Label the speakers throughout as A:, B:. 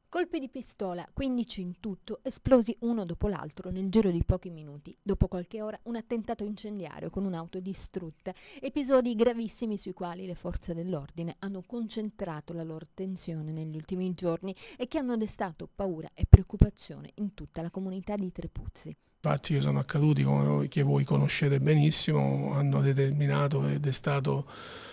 A: Colpi di pistola, 15 in tutto, esplosi uno dopo l'altro nel giro di pochi minuti. Dopo qualche ora un attentato incendiario con un'auto distrutta. Episodi gravissimi sui quali le forze dell'ordine hanno concentrato la loro attenzione negli ultimi giorni e che hanno destato paura e preoccupazione in tutta la comunità di Trepuzzi.
B: Fatti che sono accaduti, che voi conoscete benissimo, hanno determinato e destato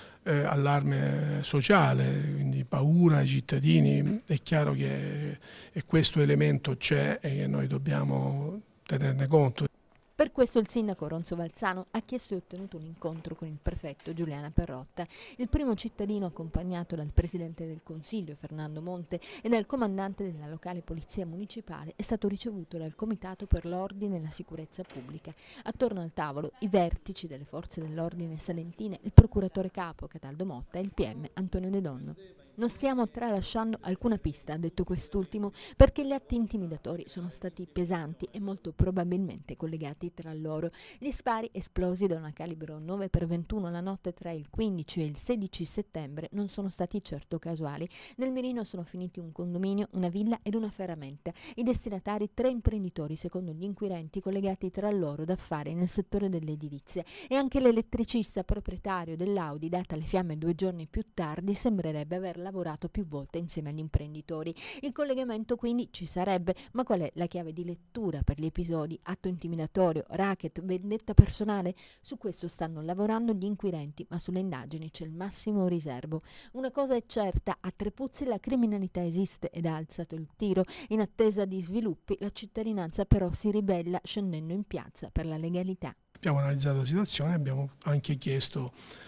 B: allarme sociale, quindi paura ai cittadini. È chiaro che questo elemento c'è e che noi dobbiamo tenerne conto.
A: Per questo il sindaco Ronzo Valzano ha chiesto e ottenuto un incontro con il prefetto Giuliana Perrotta, il primo cittadino accompagnato dal presidente del Consiglio Fernando Monte e dal comandante della locale polizia municipale, è stato ricevuto dal Comitato per l'Ordine e la Sicurezza Pubblica. Attorno al tavolo i vertici delle forze dell'ordine salentine, il procuratore capo Cataldo Motta e il PM Antonio De Donno. Non stiamo tralasciando alcuna pista, ha detto quest'ultimo, perché gli atti intimidatori sono stati pesanti e molto probabilmente collegati tra loro. Gli spari esplosi da una calibro 9x21 la notte tra il 15 e il 16 settembre non sono stati certo casuali. Nel mirino sono finiti un condominio, una villa ed una ferramenta. I destinatari 3 imprenditori, secondo gli inquirenti, collegati tra loro d'affari nel settore dell'edilizia. E anche l'elettricista proprietario dell'Audi, data le fiamme 2 giorni più tardi, sembrerebbe aver lavorato più volte insieme agli imprenditori. Il collegamento quindi ci sarebbe, ma qual è la chiave di lettura per gli episodi? Atto intimidatorio, racket, vendetta personale? Su questo stanno lavorando gli inquirenti, ma sulle indagini c'è il massimo riservo. Una cosa è certa, a Trepuzzi la criminalità esiste ed ha alzato il tiro. In attesa di sviluppi, la cittadinanza però si ribella scendendo in piazza per la legalità.
B: Abbiamo analizzato la situazione e abbiamo anche chiesto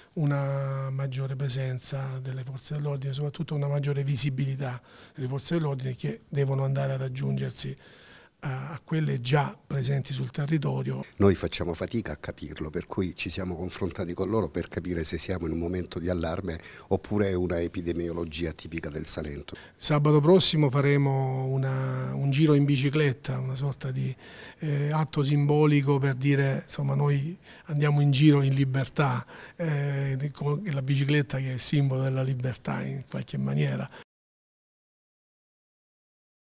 B: una maggiore presenza delle forze dell'ordine, soprattutto una maggiore visibilità delle forze dell'ordine che devono andare ad aggiungersi a quelle già presenti sul territorio.
C: Noi facciamo fatica a capirlo, per cui ci siamo confrontati con loro per capire se siamo in un momento di allarme oppure è una epidemiologia tipica del Salento.
B: Sabato prossimo faremo un giro in bicicletta, una sorta di atto simbolico per dire insomma noi andiamo in giro in libertà, la bicicletta che è simbolo della libertà in qualche maniera.